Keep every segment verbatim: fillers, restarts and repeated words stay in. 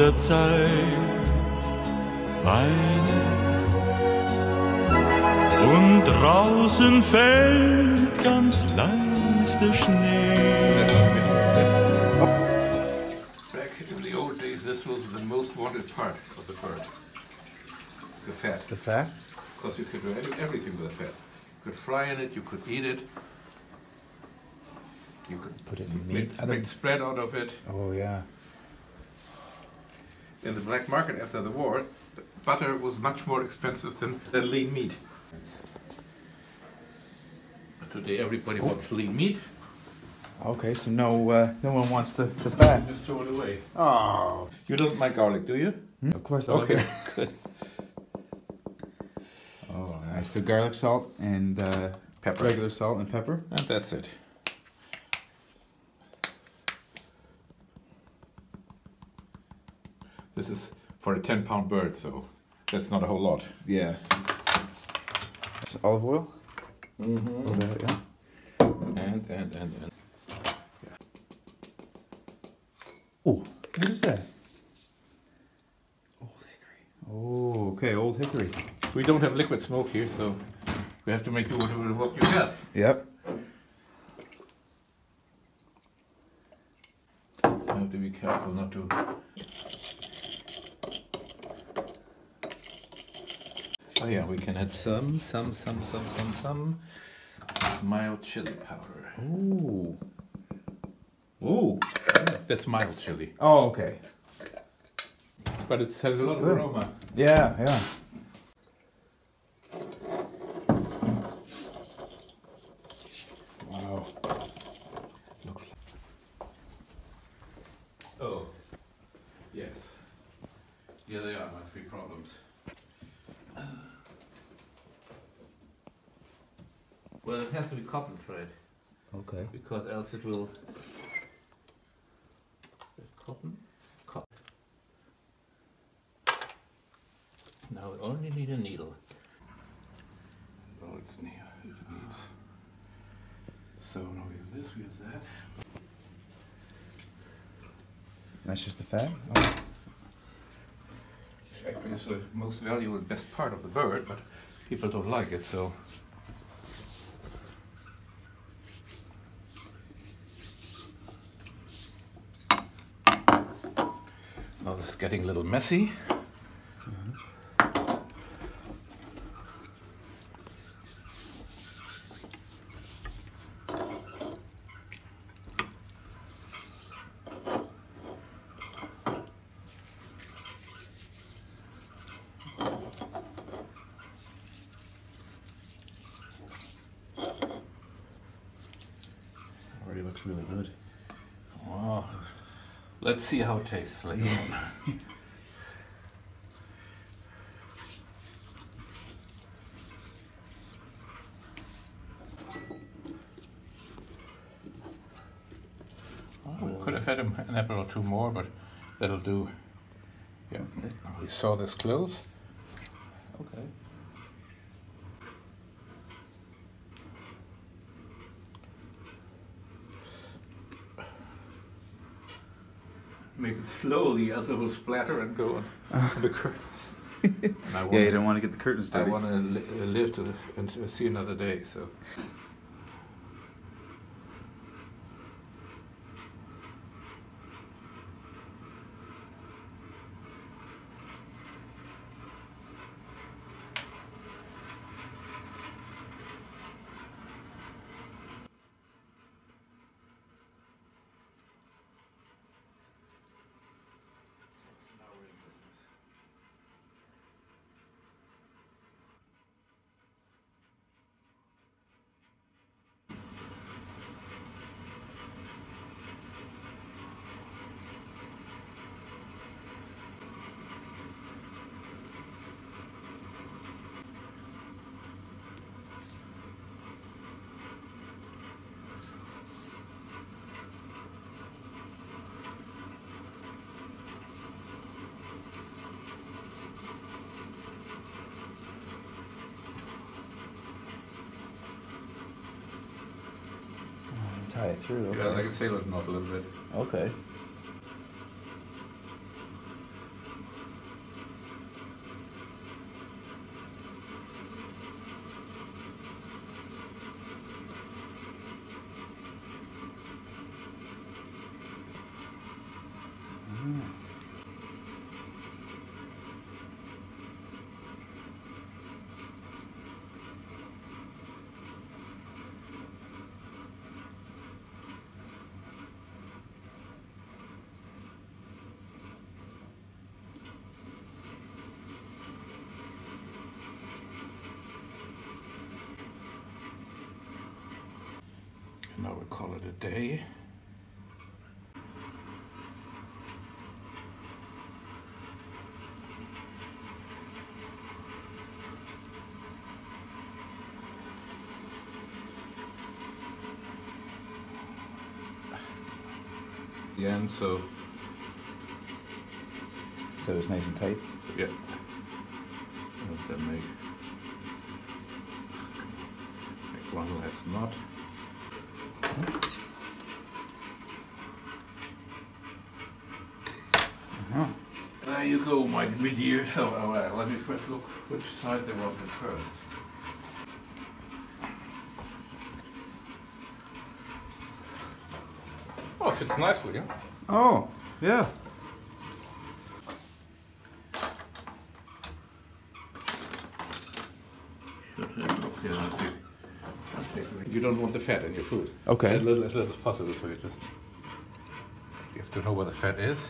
der Zeit weinet und draußen fällt ganz leis der Schnee. Back in the old days, this was the most wanted part of the bird. The fat. The fat? Because you could do everything with the fat. You could fry in it, you could eat it. You could put it in make, meat. make spread out of it. Oh yeah. In the black market after the war, butter was much more expensive than, than lean meat. But today everybody oh. wants lean meat. Okay, so no, uh, no one wants the, the fat. Just throw it away. Oh. You don't like garlic, do you? Hmm? Of course I Okay, like good. Oh, nice. So garlic salt and uh, pepper. Regular salt and pepper. And that's it. This is for a ten pound bird, so that's not a whole lot. Yeah. So olive oil? Mm-hmm. Oh, that, yeah. And, and, and, and. Oh, what is that? Old hickory. Oh, okay, old hickory. We don't have liquid smoke here, so we have to make do with what you got. Yep. You have to be careful not to. Oh yeah, we can add some, some, some, some, some, some mild chili powder. Ooh. Ooh. That's mild chili. Oh, okay. But it has a lot of aroma. Yeah, yeah. Wow. Looks like. Oh. Yes. Here they are, my three problems. Well, it has to be cotton thread. Okay. Because else it will. Cotton? Cotton. Now we only need a needle. Well, it's near if it needs. So now we have this, we have that. That's just the fat? Oh. Which actually is the most valuable and best part of the bird, but people don't like it, so. Now this is getting a little messy. Mm-hmm. Already looks really good. Wow. Let's see how it tastes later on. Oh, we could have had an apple or two more, but that'll do. Yeah, we saw this close. Okay. Make it slowly, else it will splatter and go on uh. the curtains. And I yeah, you don't want to get the curtains dirty. I want to li live to, and to see another day, so. Tie it through. Okay. Yeah, like a sailor's knot a little bit. Okay. would call it a day. Yeah, and so So it's nice and tight. yeah. Let them make make one last knot. Uh-huh. There you go, my dear. So uh, well, let me first look which side they want it first. Oh, it fits nicely, huh? Oh, yeah. You don't want the fat in your food. Okay. As little as, little as possible, so you just you have to know where the fat is.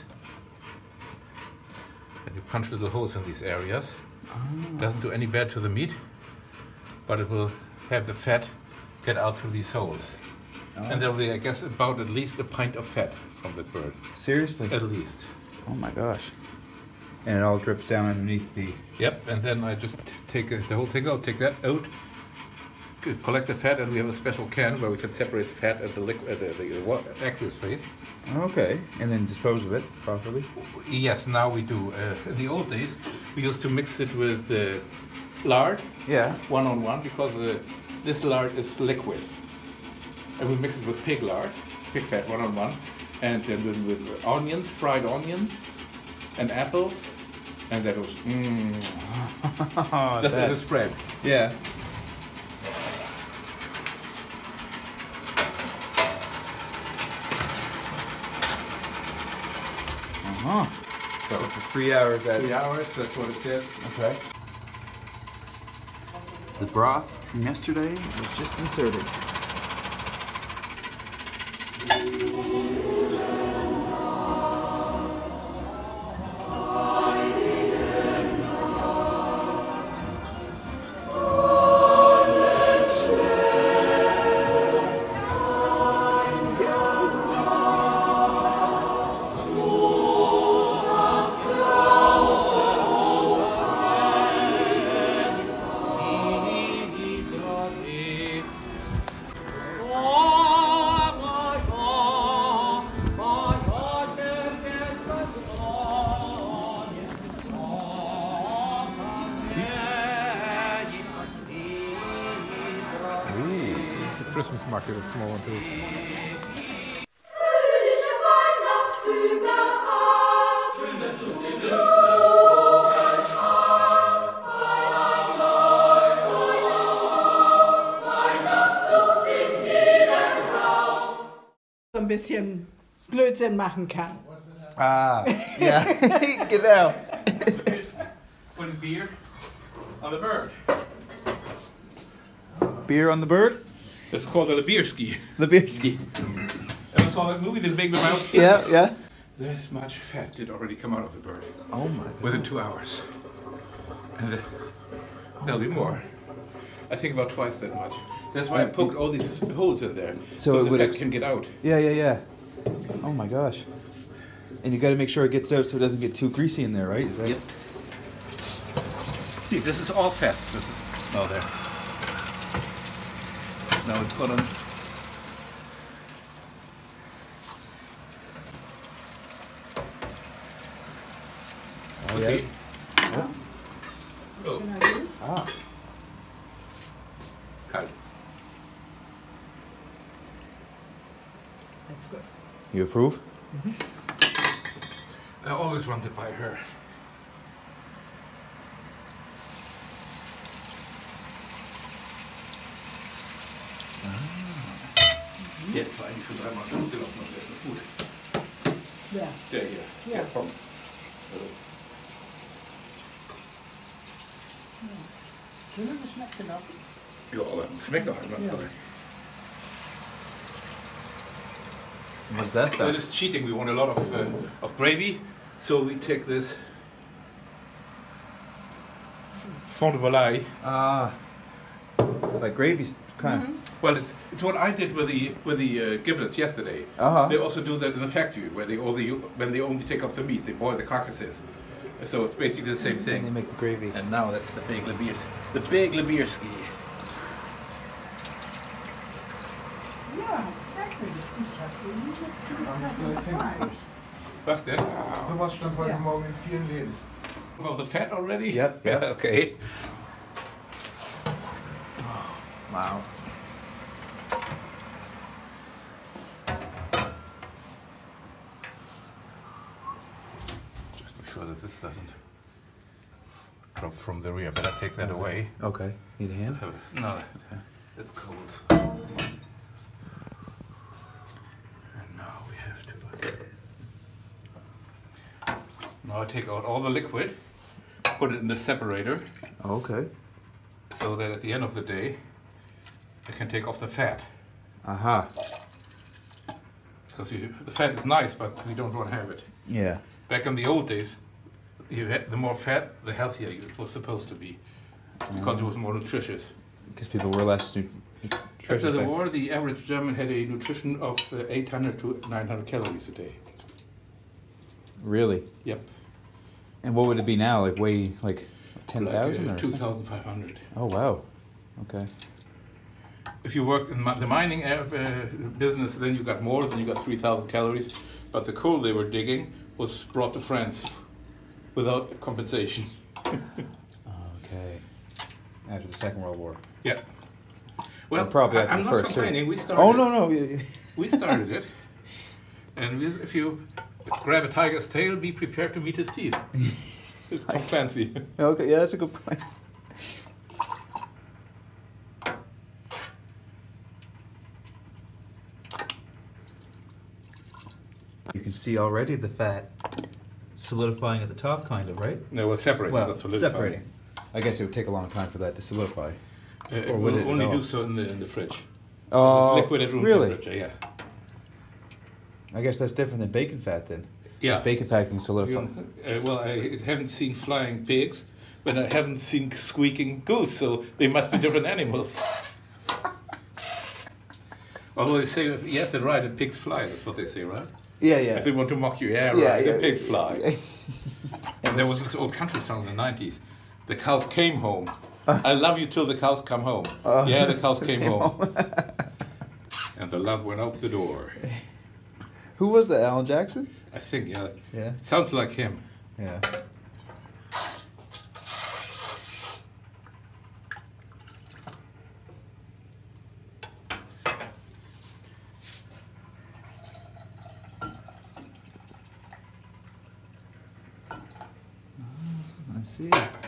And you punch little holes in these areas. Oh. Doesn't do any bad to the meat, but it will have the fat get out through these holes. Oh. And there will be, I guess, about at least a pint of fat from the bird. Seriously? At least. Oh my gosh. And it all drips down underneath the... Yep, and then I just t- take uh, the whole thing out, take that out, c- collect the fat, and we have a special can where we can separate fat and the liquid, uh, the, the, the wa- aqueous phase. Okay. And then dispose of it properly? Yes, now we do. Uh, in the old days, we used to mix it with uh, lard, Yeah. one on one, because uh, this lard is liquid. And we mix it with pig lard, pig fat, one on one, and then with, with onions, fried onions, and apples, and that was mmm. Just that. as a spread. Yeah. Uh-huh. So, So for three hours that... three hours, that's what it says. Okay. The broth from yesterday was just inserted. Christmas market is small one too. Fröhliche Weihnachten überall. Weihnachtsluft im Nebenraum. So ein bisschen Blödsinn machen kann. Ah, yeah. Genau. Putting beer on the bird. Beer on the bird? It's called a Lebierski. Lebierski. Ever saw that movie, The Big Lebowski? Yeah, yeah. This much fat did already come out of the bird Oh my. within two hours. And the, there'll be more. I think about twice that much. That's why I poked all these holes in there, So so, it the would fat ex- can get out. Yeah, yeah, yeah. Oh my gosh. And you got to make sure it gets out so it doesn't get too greasy in there, right? Is that... Yep. See, this is all fat. This is, oh, there. Now we put on. Oh, yeah. Okay. Oh. Oh, Ah. kalt. That's good. You approve? I always run it by her. Jetzt war eigentlich schon dreimal gelaufen und der ist noch gut. Ja. Der hier, Ja. der vom. Also, Schön geschmeckt gelaufen. ja, aber schmeckt doch einmal Ja. frei. What's that So stuff? it is cheating. We want a lot of uh, of gravy, so we take this fond de volaille. Ah. like gravy kind. Mm-hmm. Well, it's it's what I did with the with the uh, giblets yesterday. Uh-huh. They also do that in the factory where they only when they only take off the meat, they boil the carcasses. So it's basically the same And thing. they make the gravy. And now that's the big Lebiers, the big Lebierski. Ja, merkwürdig. Ich habe ihn Haben Sie vielleicht hingekriegt? Was denn? Sowas stand heute Ja. Morgen in vielen Läden. Of the fat already? Yep, Yeah. yep. Okay. Wow. Just make sure that this doesn't drop from the rear. Better take that away. Okay. Need a hand? No, it's cold. And now we have to. Now I take out all the liquid, put it in the separator, Okay. so that at the end of the day, I can take off the fat. Aha. Because you, the fat is nice, but we don't want to have it. Yeah. Back in the old days, you had, the more fat, the healthier it was supposed to be, because it was more nutritious. Because people were less nu- nutritious. After the back- war, the average German had a nutrition of uh, eight hundred to nine hundred calories a day. Really? Yep. And what would it be now? Like way like ten thousand Like, uh, or two something? thousand five hundred. Oh wow. Okay. If you worked in mi- the mining uh, uh, business, then you got more, then you got three thousand calories. But the coal they were digging was brought to France without compensation. Okay. After the Second World War. Yeah. Well, probably I, after I'm the not first, too. complaining. We started. Oh no no. yeah, yeah. We started it. And we, if you grab a tiger's tail, be prepared to meet his teeth. It's not fancy. Okay. Yeah, that's a good point. You can see already the fat solidifying at the top, kind of, right? No, we're separating. Well, not solidifying. separating. I guess it would take a long time for that to solidify. Uh, it Or would will it at only all? do so in the in the fridge. Oh, It's liquid at room really? temperature. Yeah. I guess that's different than bacon fat then. Yeah. Bacon fat can solidify. You- uh, well, I haven't seen flying pigs, but I haven't seen squeaking goose, so they must be different animals. Although they say, yes, they're right, and pigs fly. That's what they say, right? Yeah, yeah. If they want to mock you, yeah, Yeah, right, yeah, the pigs yeah, fly. yeah. And there was this old country song in the nineties. The cows came home. I love you till the cows come home. Uh, yeah, the cows came came home. And the love went out the door. Who was that? Alan Jackson? I think, yeah. Yeah. It sounds like him. Yeah. I see.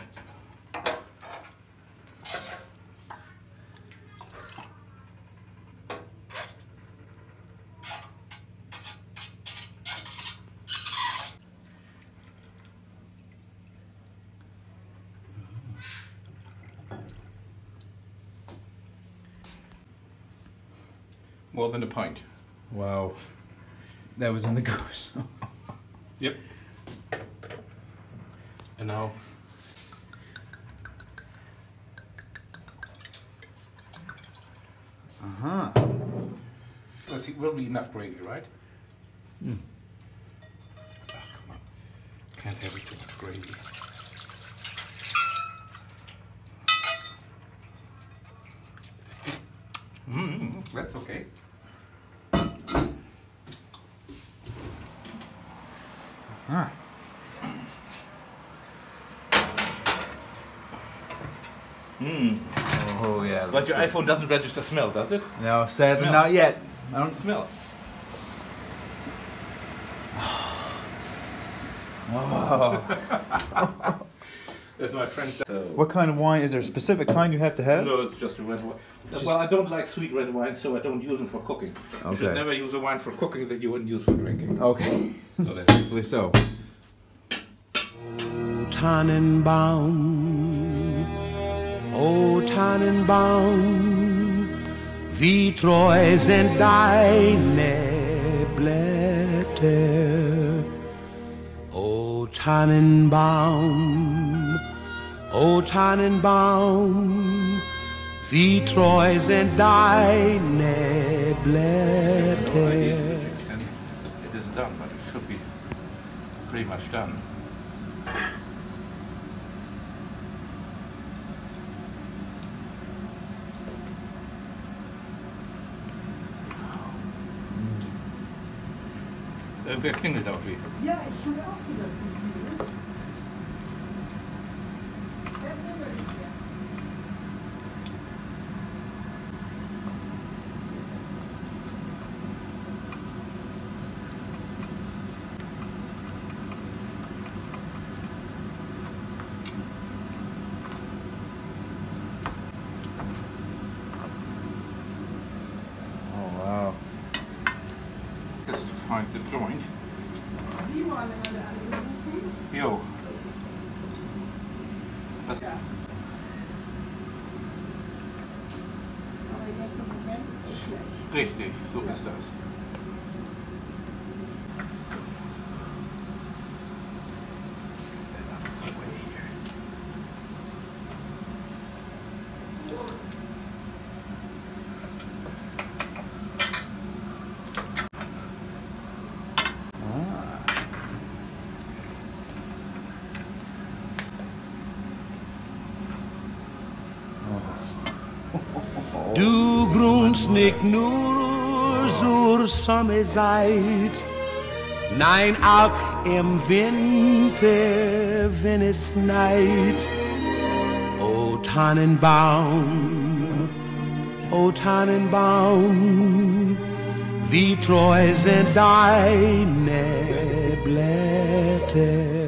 More than a pint. Wow. That was in the goose. Yep. And now, Uh-huh. let's see, will be enough gravy, right? Mm. Oh, come on. Can't have too much gravy. Mm, that's okay. Huh. Mm. Oh, yeah. But your iPhone doesn't register smell, does it? No, sadly Smell. not yet. I don't Smell. Oh. That's my friend. So. What kind of wine? Is there a specific kind you have to have? No, it's just a red wine. Well, I don't like sweet red wine, so I don't use them for cooking. You should Okay. never use a wine for cooking that you wouldn't use for drinking. Okay. So that's Hopefully so. O Tannenbaum, O Tannenbaum, wie treu sind deine Blätter. O Tannenbaum, O Tannenbaum, wie treu sind deine Blätter. It is done, but it should be pretty much done. Äh, wer klingelt auch wie? Ja, ich habe auch so das Gefühl. Wer klingelt hier? Oh wow. Just to find the joint. Simon hat alle angerufen. Jo. Das Ja. Aber jetzt im Moment schlecht. richtig, so ist das. Du grunst nicht nur zur Sommerzeit, nein auch im Winter, wenn es schneit. O Tannenbaum, o Tannenbaum, wie treu sind deine Blätter.